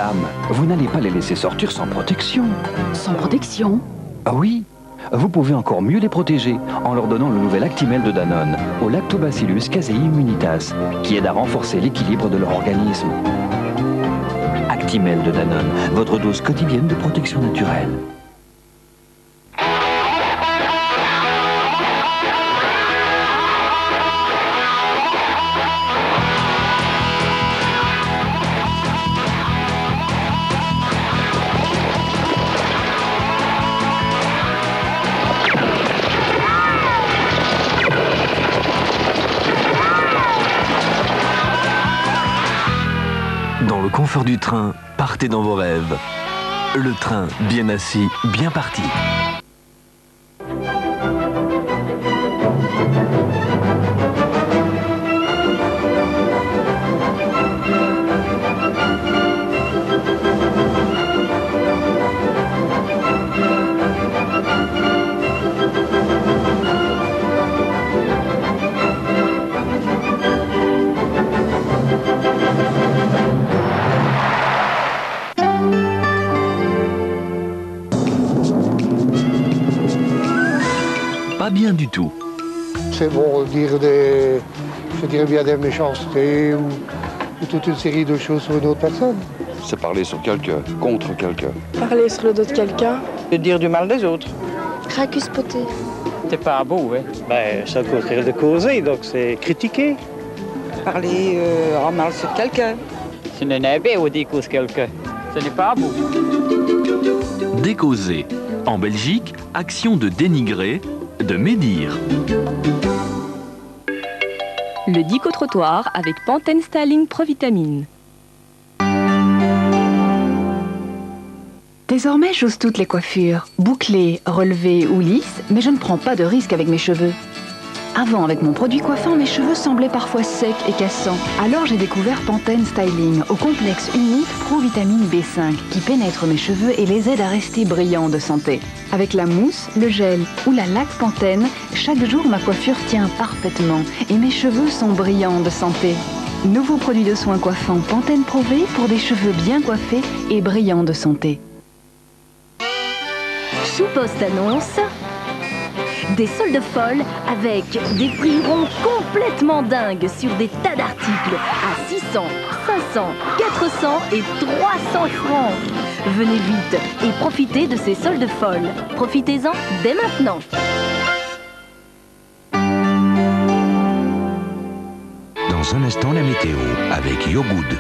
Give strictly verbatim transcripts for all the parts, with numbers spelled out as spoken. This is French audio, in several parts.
Madame, vous n'allez pas les laisser sortir sans protection. Sans protection? Ah oui, vous pouvez encore mieux les protéger en leur donnant le nouvel Actimel de Danone, au Lactobacillus casei immunitas, qui aide à renforcer l'équilibre de leur organisme. Actimel de Danone, votre dose quotidienne de protection naturelle. Dans le confort du train, partez dans vos rêves. Le train, bien assis, bien parti. Pas bien du tout. C'est bon dire des, je dirais bien des méchancetés ou, ou toute une série de choses sur une autre personne. C'est parler sur quelqu'un, contre quelqu'un. Parler sur le dos de quelqu'un. De dire du mal des autres. Cracuspoter. C'est pas beau, hein? Ben, c'est le contraire de causer, donc c'est critiquer. Parler euh, en mal sur quelqu'un. Ce n'est pas beau de causer quelqu'un. Ce n'est pas beau. Décauser. En Belgique, action de dénigrer, de médire. Le dico-trottoir avec Pantene Styling Provitamine. Désormais, j'ose toutes les coiffures, bouclées, relevées ou lisses, mais je ne prends pas de risque avec mes cheveux. Avant, avec mon produit coiffant, mes cheveux semblaient parfois secs et cassants. Alors j'ai découvert Pantene Styling au complexe unique Provitamine B cinq qui pénètre mes cheveux et les aide à rester brillants de santé. Avec la mousse, le gel ou la laque Pantene, chaque jour ma coiffure tient parfaitement et mes cheveux sont brillants de santé. Nouveau produit de soins coiffant Pantene Pro V pour des cheveux bien coiffés et brillants de santé. Sous Post annonce des soldes folles avec des prix ronds complètement dingues sur des tas d'articles à six cents, cinq cents, quatre cents et trois cents francs. Venez vite et profitez de ces soldes folles. Profitez-en dès maintenant. Dans un instant, la météo avec YoGood.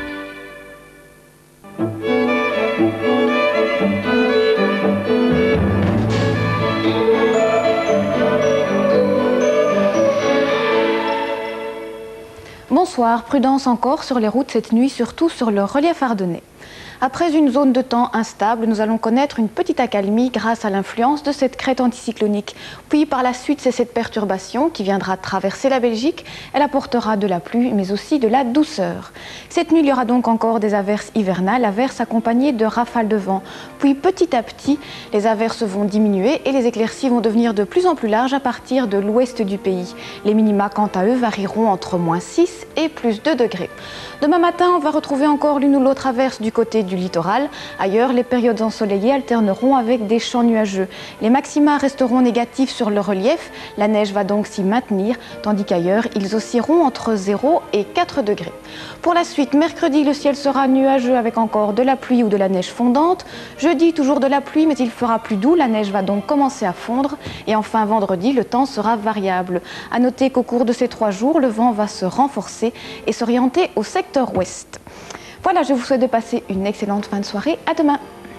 Bonsoir, prudence encore sur les routes cette nuit, surtout sur le relief ardennais. Après une zone de temps instable, nous allons connaître une petite accalmie grâce à l'influence de cette crête anticyclonique. Puis par la suite, c'est cette perturbation qui viendra traverser la Belgique. Elle apportera de la pluie, mais aussi de la douceur. Cette nuit, il y aura donc encore des averses hivernales, averses accompagnées de rafales de vent. Puis petit à petit, les averses vont diminuer et les éclaircies vont devenir de plus en plus larges à partir de l'ouest du pays. Les minima, quant à eux, varieront entre moins six et plus deux degrés. Demain matin, on va retrouver encore l'une ou l'autre averse du côté du littoral. Ailleurs, les périodes ensoleillées alterneront avec des champs nuageux. Les maxima resteront négatifs sur le relief. La neige va donc s'y maintenir, tandis qu'ailleurs, ils oscilleront entre zéro et quatre degrés. Pour la suite, mercredi, le ciel sera nuageux avec encore de la pluie ou de la neige fondante. Jeudi, toujours de la pluie, mais il fera plus doux. La neige va donc commencer à fondre. Et enfin, vendredi, le temps sera variable. À noter qu'au cours de ces trois jours, le vent va se renforcer et s'orienter au secteur ouest. Voilà, je vous souhaite de passer une excellente fin de soirée. À demain.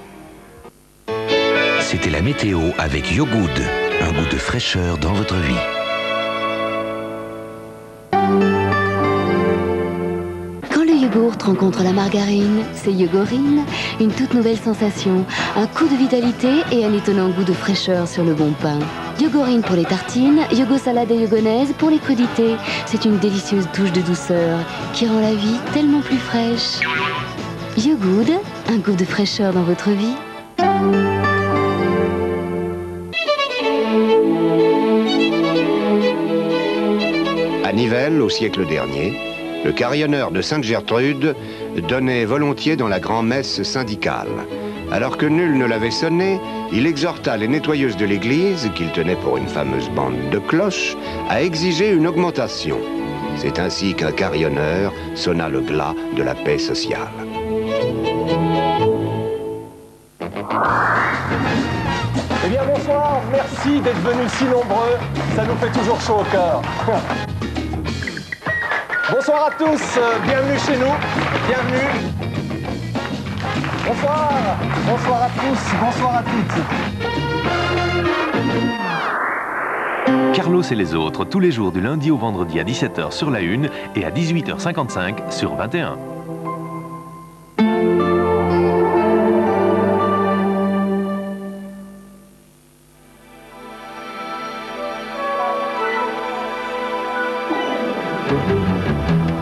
C'était la météo avec YoGood, un goût de fraîcheur dans votre vie. Quand le yogourt rencontre la margarine, c'est Yogorine, une toute nouvelle sensation, un coup de vitalité et un étonnant goût de fraîcheur sur le bon pain. Yogorine pour les tartines, Yogo salade et yogonaise pour les crudités. C'est une délicieuse touche de douceur qui rend la vie tellement plus fraîche. YoGood, un goût de fraîcheur dans votre vie. À Nivelles, au siècle dernier, le carillonneur de Sainte-Gertrude donnait volontiers dans la grand-messe syndicale. Alors que nul ne l'avait sonné, il exhorta les nettoyeuses de l'église, qu'il tenait pour une fameuse bande de cloches, à exiger une augmentation. C'est ainsi qu'un carillonneur sonna le glas de la paix sociale. Eh bien bonsoir, merci d'être venus si nombreux, ça nous fait toujours chaud au cœur. Bonsoir à tous, bienvenue chez nous, bienvenue. Bonsoir, bonsoir à tous, bonsoir à toutes. Carlos et les autres, tous les jours du lundi au vendredi à dix-sept heures sur la une et à dix-huit heures cinquante-cinq sur vingt et un. Thank you.